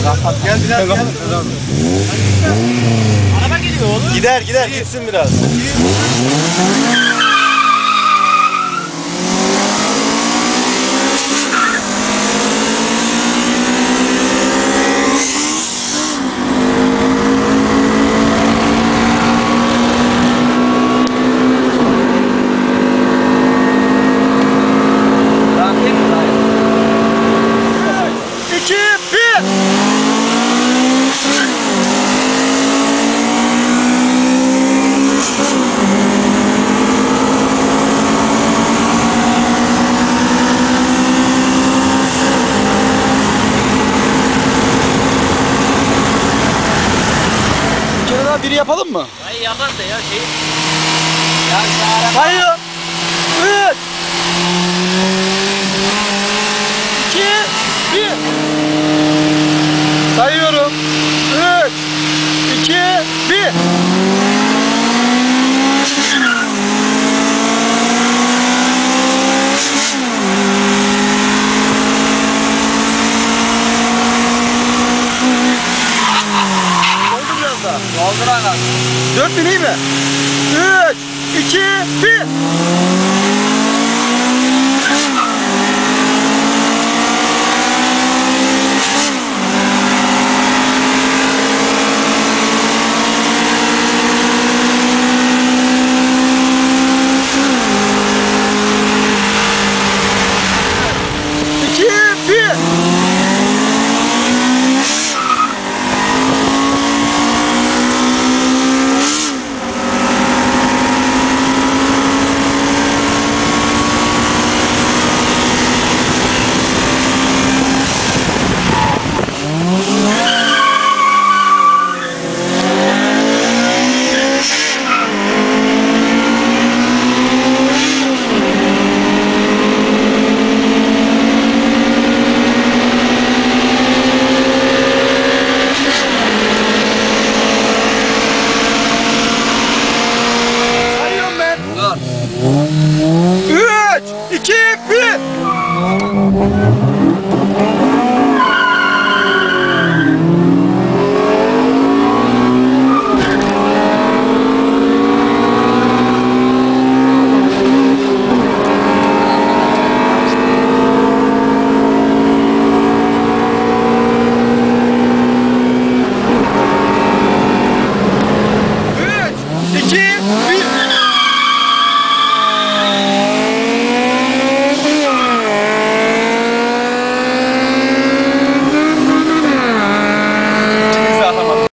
Gel Bilal gel. Araba geliyor oğlum. Gider gitsin biraz. Biri yapalım mı? Hayır yapar da ya şey. Hayır. 3 2 1 sayıyorum. 3 2 1 Doldur ana. 4000 iyi mi? 3 2 1